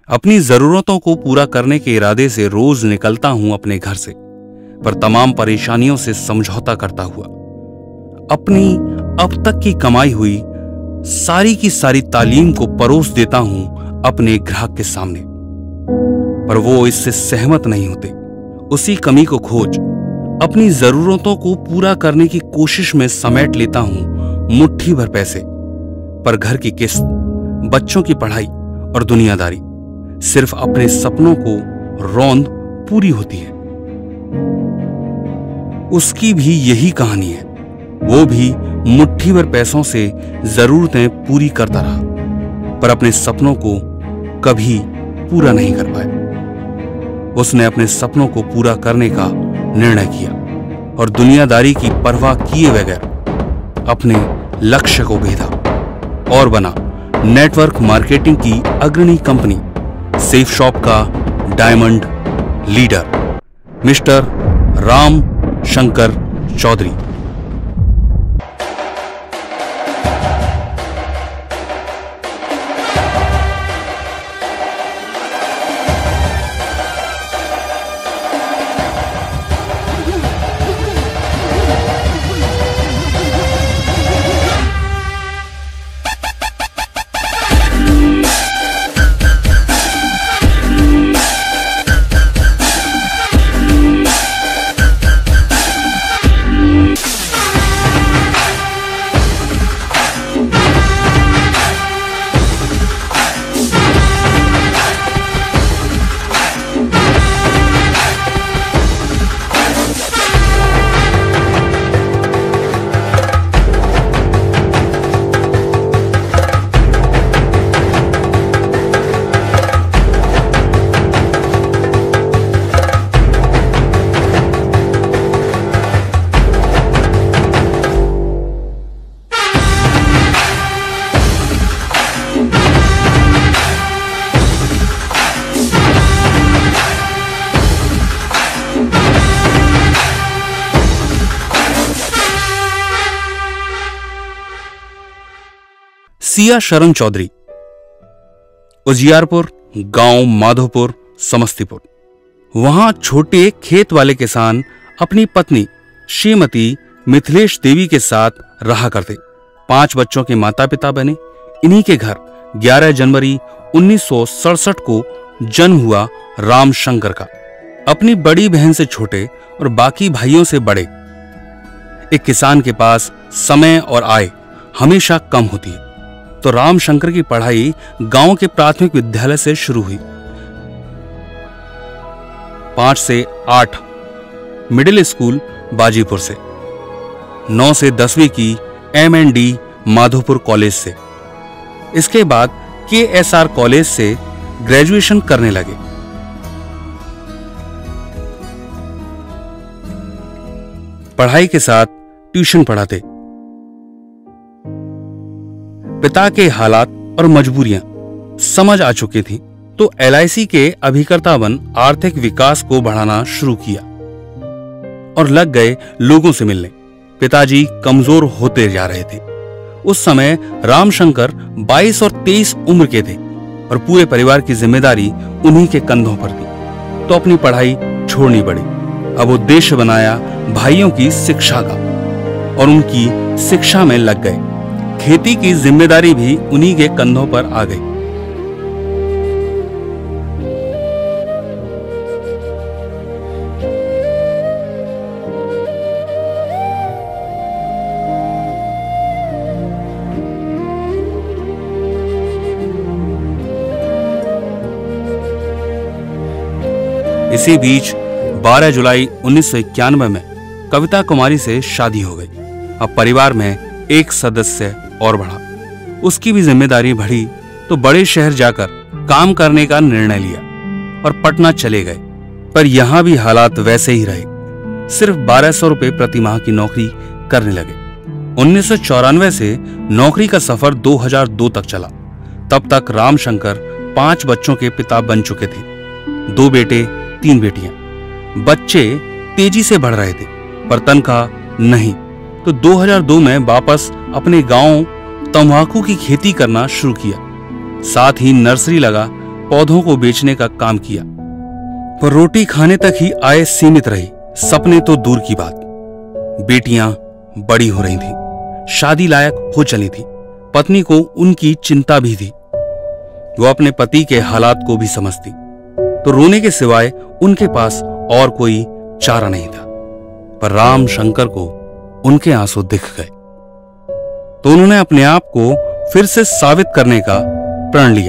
अपनी जरूरतों को पूरा करने के इरादे से रोज निकलता हूं अपने घर से, पर तमाम परेशानियों से समझौता करता हुआ अपनी अब तक की कमाई हुई सारी की सारी तालीम को परोस देता हूं अपने ग्राहक के सामने। पर वो इससे सहमत नहीं होते। उसी कमी को खोज अपनी जरूरतों को पूरा करने की कोशिश में समेट लेता हूं मुट्ठी भर पैसे, पर घर की किस्त, बच्चों की पढ़ाई और दुनियादारी, सिर्फ अपने सपनों को रौंद पूरी होती है। उसकी भी यही कहानी है। वो भी मुट्ठी भर पैसों से जरूरतें पूरी करता रहा, पर अपने सपनों को कभी पूरा नहीं कर पाया। उसने अपने सपनों को पूरा करने का निर्णय किया और दुनियादारी की परवाह किए बगैर अपने लक्ष्य को भेदा और बना नेटवर्क मार्केटिंग की अग्रणी कंपनी सेफ शॉप का diamond leader mister Ram Shankar Chaudhary. Siya Sharan Chaudhary, Ujiarpur गांव माधोपुर समस्तीपुर। वहां छोटे खेत वाले किसान अपनी पत्नी श्रीमती मिथिलेश देवी के साथ रहा करते। 5 बच्चों के माता पिता बने। इन्हीं के घर 11 जनवरी 1967 को जन्म हुआ राम शंकर का। अपनी बड़ी बहन से छोटे और बाकी भाइयों से बड़े। एक किसान के पास समय और आय हमेशा कम होती है, तो राम शंकर की पढ़ाई गांव के प्राथमिक विद्यालय से शुरू हुई। 5 से 8 मिडिल स्कूल बाजीपुर से, 9 से 10वीं की M&D माधोपुर कॉलेज से। इसके बाद KSR कॉलेज से ग्रेजुएशन करने लगे। पढ़ाई के साथ ट्यूशन पढ़ाते। पिता के हालात और मजबूरियां समझ आ चुकी थी, तो LIC के अभिकर्ता बन आर्थिक विकास को बढ़ाना शुरू किया और लग गए लोगों से मिलने। पिताजी कमजोर होते जा रहे थे। उस समय रामशंकर 22 और 23 उम्र के थे और पूरे परिवार की जिम्मेदारी उन्हीं के कंधों पर थी, तो अपनी पढ़ाई छोड़नी पड़ी। अब उद्देश्य बनाया भाइयों की शिक्षा का और उनकी शिक्षा में लग गए। खेती की जिम्मेदारी भी उन्हीं के कंधों पर आ गई। इसी बीच 12 जुलाई 1991 में कविता कुमारी से शादी हो गई। अब परिवार में एक सदस्य और बढ़ा। उसकी भी जिम्मेदारी बढ़ी, तो बड़े शहर जाकर काम करने का निर्णय लिया और पटना चले गए। पर यहां भी हालात वैसे ही रहे। सिर्फ 1200 रुपए प्रति माह की नौकरी करने लगे। 1994 से नौकरी का सफर 2002 तक चला। तब तक रामशंकर 5 बच्चों के पिता बन चुके थे। 2 बेटे 3 बेटियां। बच्चे तेजी से बढ़ रहे थे, पर तनख्वाह नहीं। तो 2002 में वापस अपने गांव तंबाकू की खेती करना शुरू किया। साथ ही नर्सरी लगा पौधों को बेचने का काम किया, पर रोटी खाने तक ही आय सीमित रही। सपने तो दूर की बात। बेटियां बड़ी हो रही थीं, शादी लायक हो चली थी। पत्नी को उनकी चिंता भी थी। वो अपने पति के हालात को भी समझती, तो रोने के सिवाय उनके पास और कोई चारा नहीं था। पर राम शंकर को उनके आंसू दिख गए, तो उन्होंने अपने आप को फिर से साबित करने का प्रण लिया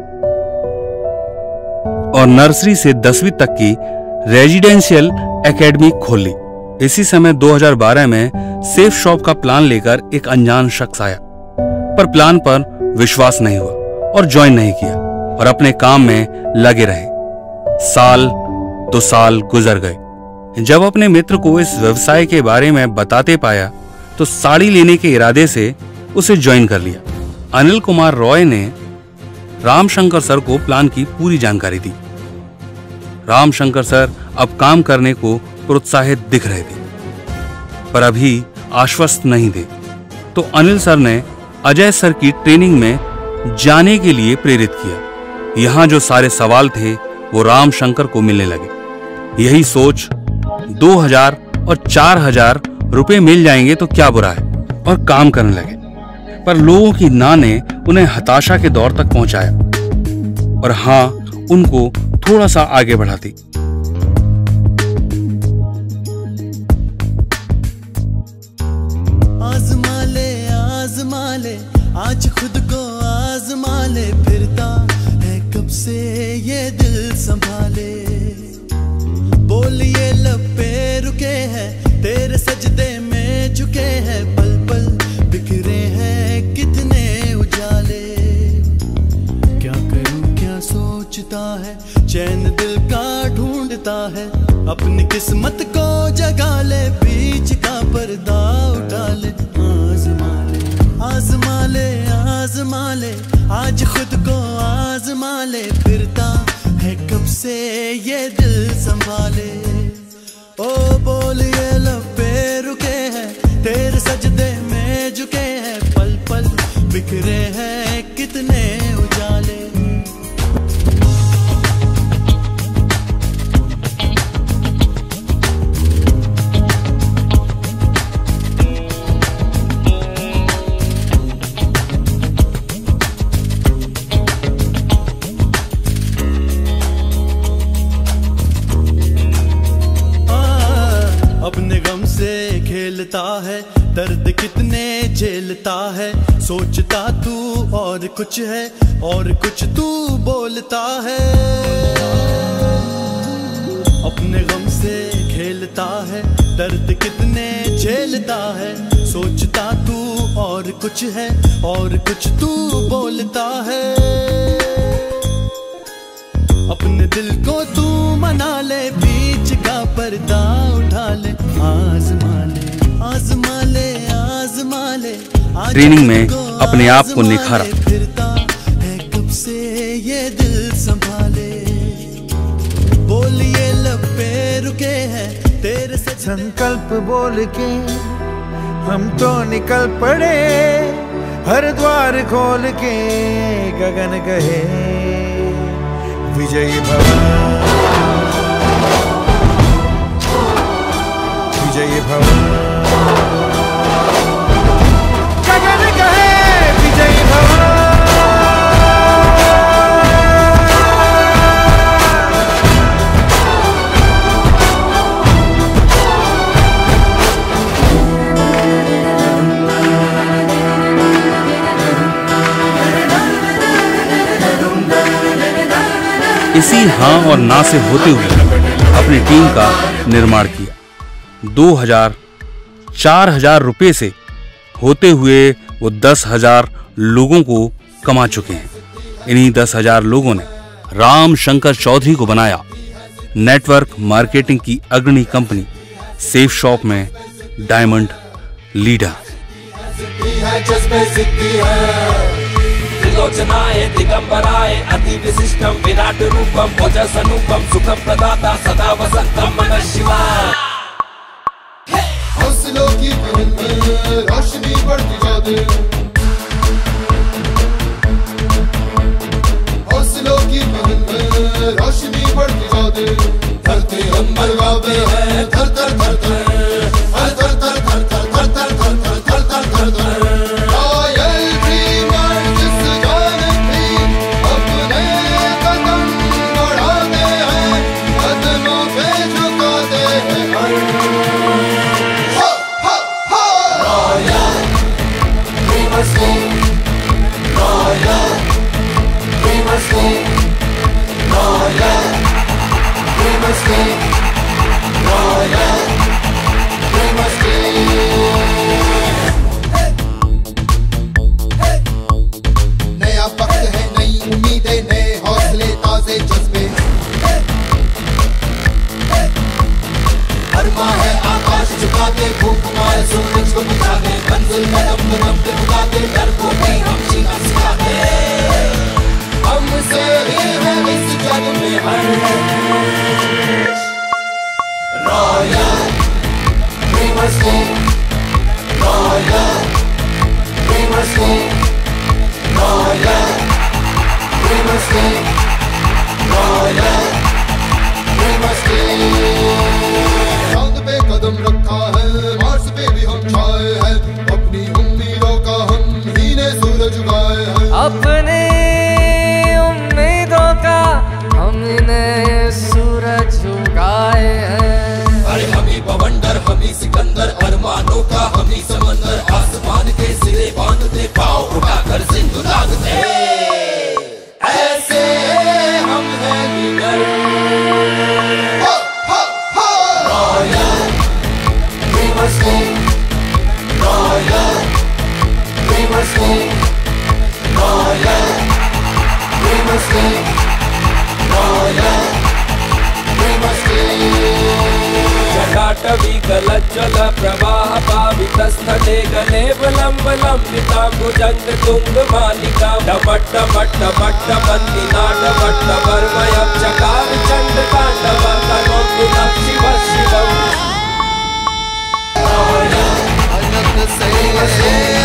और नर्सरी से 10वीं तक की रेजिडेंशियल एकेडमी खोल ली। इसी समय 2012 में सेफ शॉप का प्लान लेकर एक अनजान शख्स आया, पर प्लान पर विश्वास नहीं हुआ और ज्वाइन नहीं किया और अपने काम में लगे रहे। साल 2 साल गुजर गए। जब अपने मित्र को इस व्यवसाय के बारे में बताते पाया तो साड़ी लेने के इरादे से उसे ज्वाइन कर लिया। अनिल कुमार रॉय ने रामशंकर सर को प्लान की पूरी जानकारी दी। रामशंकर सर अब काम करने को प्रोत्साहित दिख रहे थे, पर अभी आश्वस्त नहीं थे। तो अनिल सर ने अजय सर की ट्रेनिंग में जाने के लिए प्रेरित किया। यहां जो सारे सवाल थे वो रामशंकर को मिलने लगे। यही सोच 2000 और 4000 रुपए मिल जाएंगे तो क्या बुरा है, और काम करने लगे। पर लोगों की ना ने उन्हें हताशा के दौर तक पहुंचाया और हां, उनको थोड़ा सा आगे बढ़ाती। आजमा ले आज खुद को आजमा ले, फिरता है कब से ये दिल संभाले। बोलिए लब पे रुके हैं, तेरे सजदे में झुके हैं, पल पल बिखरे हैं कितने उजाले। क्या करूं क्या सोचता है, चैन दिल का ढूंढता है, अपनी किस्मत को जगा ले, बीच का पर्दा उठा ले। आजमा ले आजमा ले आज खुद को आजमा ले, फिरता है कब से ये दिल संभाले। ओ बोलिए लब पे रुके हैं, तेरे सजदे में झुके हैं, पल पल बिखरे हैं कितने उजाले। अपने गम से खेलता है, दर्द कितने झेलता है, सोचता तू और कुछ है और कुछ तू बोलता है। अपने गम से खेलता है, दर्द कितने झेलता है, सोचता तू और कुछ है और कुछ तू बोलता है। अपने दिल को तू मना ले, बीच का पर्दा उठा ले, आजमा ले आजमा ले आजमा ले। ट्रेनिंग में अपने आप को निखारा। फिरता है कब से ये दिल संभाले। बोलिए लब पे रुके हैं, तेरे से संकल्प बोल के हम तो निकल पड़े, हर द्वार खोल के गगन कहे विजयी भव विजयी भव, गगन कहे विजयी भव। इसी हाँ और ना से होते हुए अपनी टीम का निर्माण किया। 2000 4000 रुपए से होते हुए वो 10,000 लोगों को कमा चुके हैं। इन्हीं 10,000 लोगों ने राम शंकर चौधरी को बनाया नेटवर्क मार्केटिंग की अग्रणी कंपनी सेफ शॉप में डायमंड लीडर। त्रिलोचनाय दिगंबराय अति विशिष्टम विराट रूपम ओजस अनुपम सुखम प्रदाता सदा वसंतम नमः शिवाय। हौसलों की महल में रोशनी बढ़ती जाती, हौसलों की महल अपनी उम्मीदों का हमने सूरज उगाए हैं। अरे हमी बवंडर हमी सिकंदर अरमानों का हमी समंदर आसमान के सिरे बांधते पाँव उठाकर सिंधु लांघते ऐसे हम हैं leader. Royal we must win, royal we must win, royal we must win, royal we must win. जटाटवी गलज्जल प्रवाह पावितस्थले गलेवलं लंबिता भुजंग तुंग मालिका डमट्ट मट्ट मट्ट बन्दिनाटवट्ट वर्मयं चकार चण्डताण्डव तनोतु शिव शिवम्।